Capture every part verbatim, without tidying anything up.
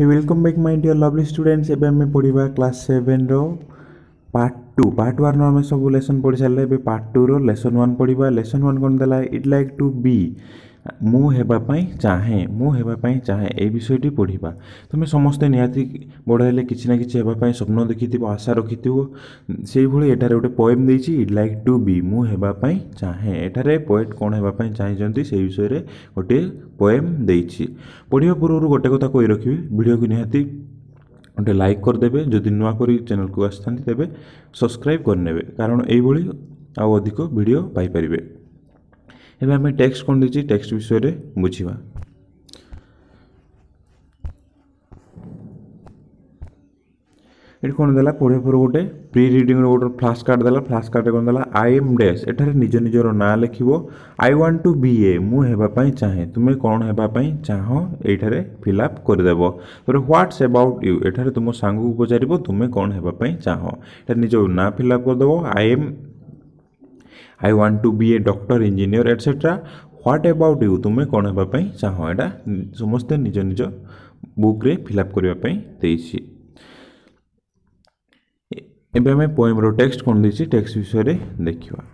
Welcome back my dear lovely students. एबे हमें पढ़िबा क्लास सेवन रो पार्ट टू पार्ट वन रो हमें सब लेसन पढ़ी सारे। एबे पार्ट टू रो लेसन वन पढ़िबा। लेसन वन कोन देला इट लाइक टू बी मु हेबा पई चाहे मु हेबा पई चाहे ए विषयटी पढ़िबा। तुमे समस्त निहाती बड़ हेले किछि ना किछि हेबा पई स्वप्न देखिथिबो, आशा रखिथिबो। सेही भଳି एटारे गोटे पोएम देछि इट लाइक टू बी मु हेबा पई चाहे। एटारे पोएट कोन हेबा पई चाहिजंती सेही विषय रे गोटे पोएम देछि। पढ़िबा पूर्व गोटे कथा कहि रखिबे, वीडियो को निहाती गोटे लाइक करदेवे। जदि नुआ करी चैनल को आसथांती तेबे सब्सक्राइब करनेबे, कारण एई भଳି आउ अधिक वीडियो पाई परिबे। एबे हमें टेक्स्ट कोन देछि टेक्स्ट विषय रे बुझिबा। एट कोन देला पढ़े पर गोटे प्री रीडिंग रो गोटे फ्लैश कार्ड देला। फ्लैश कार्ड कोन देला आई एम डैश। एठारे निज निजर ना लिखिबो। I want to be a मु हेबा पई चाहे। तुमे कोन हेबा पई चाहो एठारे फिल अप कर देबो। तर व्हाट्स अबाउट यू एठारे तुम सांग को पचारिबो तुमे कोन हेबा पई चाहो। एटा निज ना फिल अप कर देबो। I am I want to be a doctor, engineer etcetera. What about you तुमे कोन हेबा पई चाहो। एटा समस्त निज निज बुक रे फिल अप करबा पई देछि। एबे हमें पोएम रो टेक्स्ट कोन देछि टेक्स्ट विषय रे देखिबा।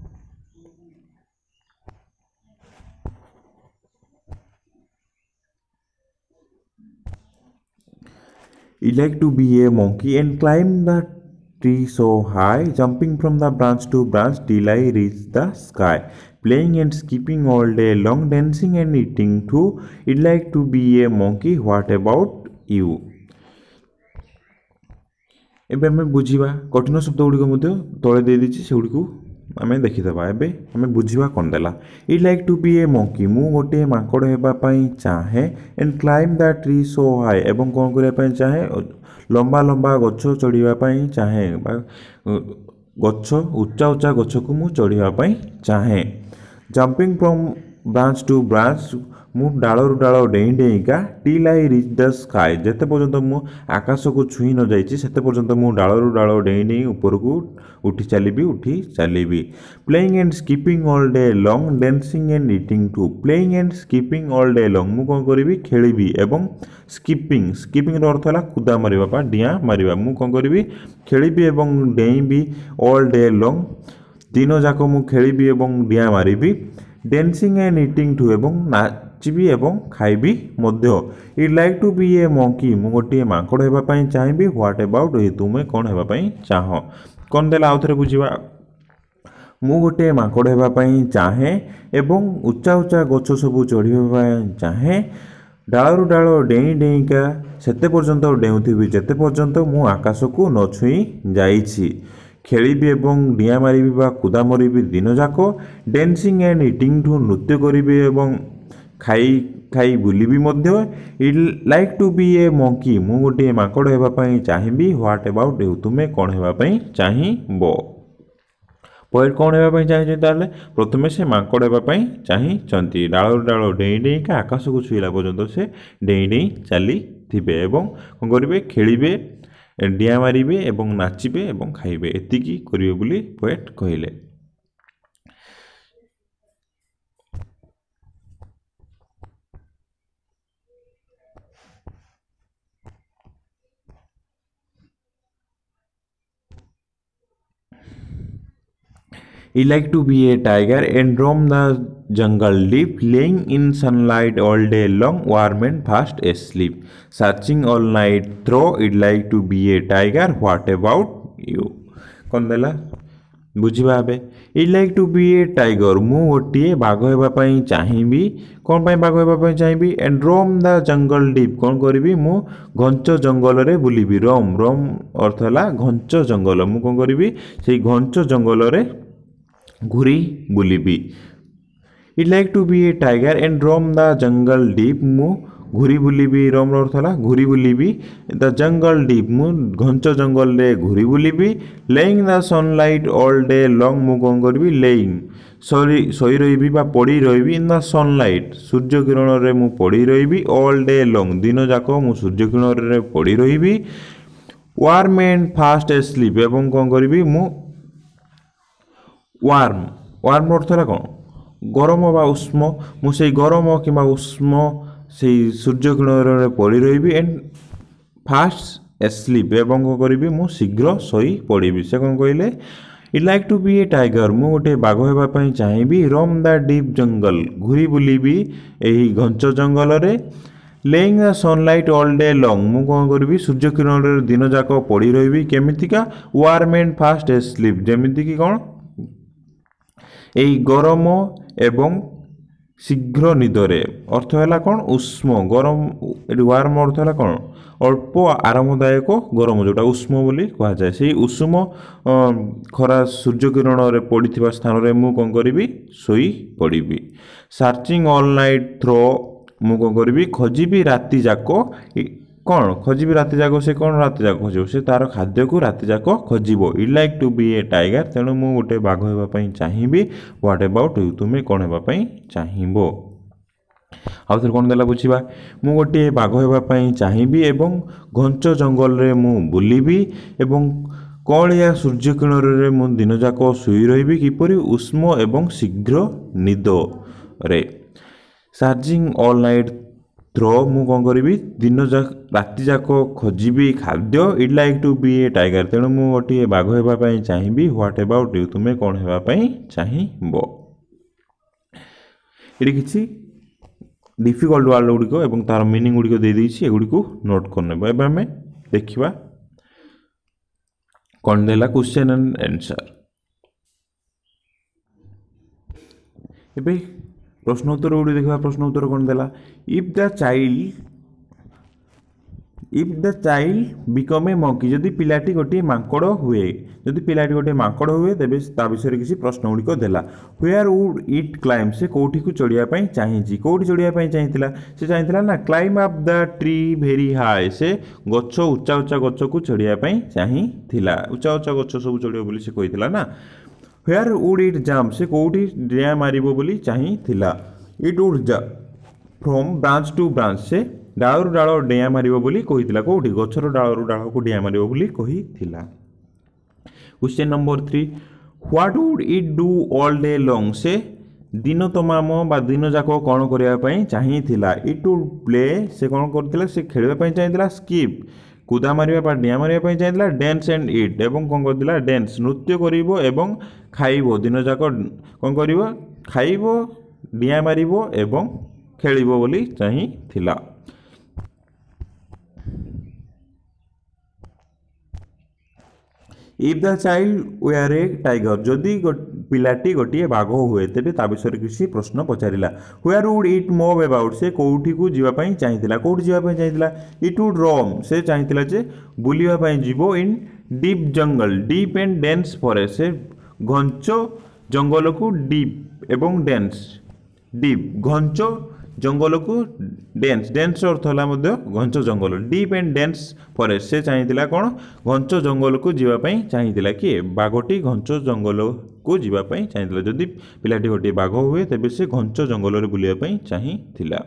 He liked to be a monkey and climb the tree so high, jumping from the branch to branch till I reached the sky, playing and skipping all day long, dancing and eating too. He liked to be a monkey. What about you? एबे हमें बुझिबा कठिन शब्द गुड़िक मध्य तले दे दीची से गुड़िक आमे देखिदबा। एबे हमें बुझिबा कोन देला I'd like to be a monkey मु गोटे माकड़ हेबा पई चाहे। And climb the tree so high एवं कोन करिया पई चाहे लंबा लंबा गछ चढ़िबा पई चाहे। गछ उच्चा उच्चा गछ को मु चढ़िबा पई चाहे। Jumping from branch to branch मु डाल रु डाल डेई डेईका till I reach the sky जेते पर्यंत मु आकाश को छुई न जाइछि सेते पर्यंत मु डाल रु डाल डेई डेई ऊपर को उठी चलीबी उठी चलीबी। Playing and skipping all day long, dancing and eating too. Playing and skipping all day long मु कोन करिबी खेलिबी एवं स्किपिंग स्किपिंग रो अर्थ हला कुदा मारिबा बा डिया मारिबा। मु कोन करिबी खेलिबी एवं डेईबी ऑल डे लॉन्ग दिन जाको मु खेलिबी एवं डिया मारिबी। डांसिंग एंड ईटिंग टू एवं नाचिबी एवं खाइबी मध्य। I'd like to be a monkey मु गोटे माकड़ हेबा पई चाहेबी। व्हाट अबाउट यू तुमे कोन हेबा पई चाहो। कोन देला आउथरे बुझिबा। मु गोटे माकड़ हेबा पई चाहे एवं उच्चा उच्चा गछ सब चढ़िबा पई चाहे। डाल रु डाल डेई डेईका सेते पर्यंत डेउथिबी जेते पर्यंत मु आकाश को न छुई जाइछि। खेलिबी एवं डिया मारिबी बा कुदा मरिबी दिन जाको। डांसिंग एंड ईटिंग टू नृत्य करिबी एवं खाई खाई बुलिबी मध्य। I'd like to be a monkey मु गोटे माकड़ हेबा पई चाहेबी। व्हाट अबाउट यू तुमे कोन हेबा पई चाहिबो। पोएट कोन हेबा पई चाहिजे ताले प्रथमे से माकड़ हेबा पई चाहिचंती। डाल डाल डेई डेई का आकाश को छुईला पर्यंत से डेई डेई चली थिबे एवं कोन करिबे खेलिबे डिया मारिबे एवं नाचिबे एवं खाइबे एतिकी करिवे बोली पोएट कहिले। He liked to be a tiger and roam the jungle deep, laying in sunlight all day long, warm and fast asleep, searching all night through. It liked to be a tiger. What about you? कौन देला बुझिबा बे। I'd like to be a tiger मु गोटे बाघ हेबा पई चाहिबी। कोन पई बाघ हेबा पई चाहिबी। And roam the jungle deep कोन करिबी मु घंच जंगल रे बुलिबी। रोम रोम अर्थ हला घंच जंगल मु कोन करिबी सेई घंच जंगल रे घुरी बुलिबी। It like to be a tiger and roam the jungle deep मु घुरी बुलिबी। रोम अर्थ हला घुरी बुलिबी। द जंगल डीप मु घंच जंगल रे घुरी बुलिबी। Laying the sunlight all day long मु कोन करबी लेइंग सोई सोई रहिबी बा पड़ी रहिबी इन द सनलाइट सूर्य किरण रे मु पड़ी रहिबी। ऑल डे लॉन्ग दिन जाको मु सूर्य किरण रे पड़ी रहिबी। वार्म एंड फास्ट स्लीप एवं कोन करबी मु वार्म वार्म अर्थ हला कोन गरम बा उष्म मु सेई गरम किबा उष्म से सूर्य किरण पड़ी रही एंड फास्ट एस्लीप एवं कौन करी मु शीघ्र शोई पड़ी से कौन कहले it like to be a tiger मु गोटे बाघ होगापी चाहिए रोम द डीप जंगल घूरी बुलिबी यही घंच जंगल रे laying the sunlight all day long मु कौन करी सूर्य किरण दिन जाक पड़ी रही केमितिका वार्म एंड फास्ट एस्लीप जेमितिकी कौन यही गरम एवं शीघ्र निदरे अर्थ है कौन उष्म गरम वार्म अर्थ है कौन अल्प आरामदायक गरम जोटा उष्म बोली कह जाए से उष्म खरा सूर्य किरण रे पड़ी स्थान रे मु कौन करी शोई पड़ी सर्चिंग ऑल नाइट थ्रो मु कौन करी खोजी राति जाक कौन खोजी राति जाक से कौन राति जाक खोज से तार खाद्य को राति जाक खोजब it like to be a tiger तेणु मु गोटे बाघ होगापी चाहिए व्हाट अबाउट यू तुम्हें कौन होगापी चाहिब आउ थे कौन देला बुझा मु गोटे बाघ होगापी चाहिए एवं घंच जंगल रे मु बुलिबी एवं कौलिया सूर्य किरण मु दिन जाक शोई रही किपरि उष्म एवं शीघ्र निद रे चार्जिंग ऑल नाइट थ्रो मु कौन करी दिन जाक राति जाक खोजी खाद्य it like to be a tiger तेणु मु गोटे बाघ होगापी चाहिए व्हाट अबाउट यू तुम्हें कौन होगापी चाहिब ये किसी डिफिकल्ट वर्ड गुड़िक और तार मीनिंग गुड़िक दे देइछि एगुड़ी को नोट करने एवं आम देखा कौन देला क्वेश्चन एंड आंसर एबे प्रश्न उत्तर गुड़ी देखा प्रश्न उत्तर कौन देला if the child if the child become a monkey जदि पिलाटी गोटे मांकड़ हुए जदि पिलाटी गोटे मांकड़ हुए तेरे ता विषय किसी प्रश्न गुड़िक देला व्हेयर वुड इट क्लाइम से कौटी को चढ़िया चाहिए कौटी चढ़िया चाहिए से चाहिए ना climb up the tree very high से गछ उच्चा उच्चा गछ को चढ़िया चाहिए उच्चा उच्चा गछ सब चढ़ियो बोली से कही ना व्हेयर वुड इट जम्प से कौटी डेया मारिबो बोली चाहिए it would jump from branch to branch से डालू डाल डेया मारिबो बोली कही कौटी गछर डालू डाल को डेया मारिबो बोली कही question number three what would it do all day long से दिन तमाम बा दिन जाक कौन करने चाहिए इट वुड प्ले से कौन करथिला से खेलबा चाहिए स्किप कूदा मारिबा डिया मारिबा चाहिए डांस एंड इट एवं कौन करथिला डांस नृत्य करिवो एवं खाइबो दिन जाक कौन करिवो खाइबो डिया मारिबो एवं खेलिबो बोली चाहिए if the child were a tiger जदि पिलाटी गोटे बाघ हुए तेरे ता विषय किसी प्रश्न पचारा where would it move about से कौटी को जीवाई चाहिए कौटी जीवाई चाहिए इट वुड रोम से चाहिए जे बुलवाई जीव in deep jungle deep and dense forest से घंच जंगल को डीप एवं डेंस डीप घंच जंगल को डेंस डेंस अर्थ है घंच जंगल डीप एंड डेंस फॉरेस्ट से चाहिए कौन घंच जंगल को जीवाई चाहिए किए बाघटी घंच जंगल को जीवाई चाहिए जदि पिलाटी गोटे बाघ हुए तेज से घंच जंगल में बुलायापी चाहिए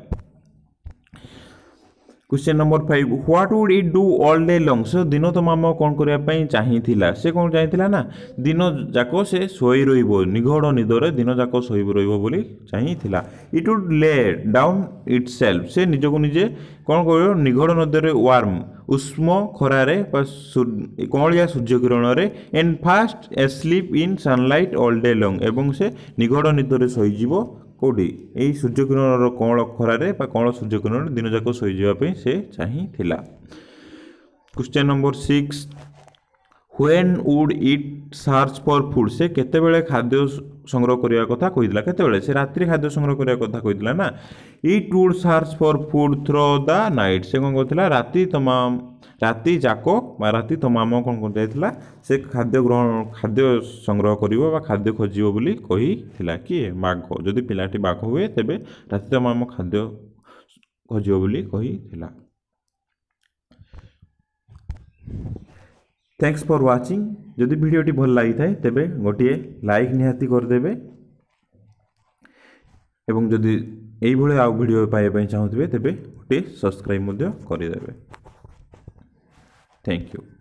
question number five what would it do all day long से दिन तमाम कौन करने चाहिए से कौन चाहिए ना दिन जाक से शोई रही निघोड़ निदर दिन जाक शोई रही चाहिए it would lay down itself से निजक निजे कौन कर निघोड़ नदर वार्म उष्म खरारे कौलिया सूर्य किरण and fast asleep in sunlight all day long एवं से निघोड़ निदर शोईज कौटी यही सूर्य किरण कौल खरारे कौल सूर्य किरण दिन जाक शोईजापी से चाहिए question number six when would it search for food से केतेबेले खाद्य संग्रह करने कथा कही केतेबेले से रात्रि खाद्य संग्रह करने कथा कही ना it would search for food through the night से कौन करथिला राति तमाम राति जाक राति तमाम कौन कर से खाद्य ग्रहण खाद्य संग्रह करिवो खाद्य खोजिवो बोली कही किए बाघ जदि पिलाटी बाघ हुए तेबे राति तमाम खाद्य खोजिवो बोली कही थैंक्स फॉर वाचिंग जदि वीडियोटी भल लगी थाए तेबे गोटे लाइक निहाती करदेबे एवं जदि यही भाई आउ वीडियो पाइबा चाहूबे तेबे गोटे सब्सक्राइब करदेबे थैंक यू।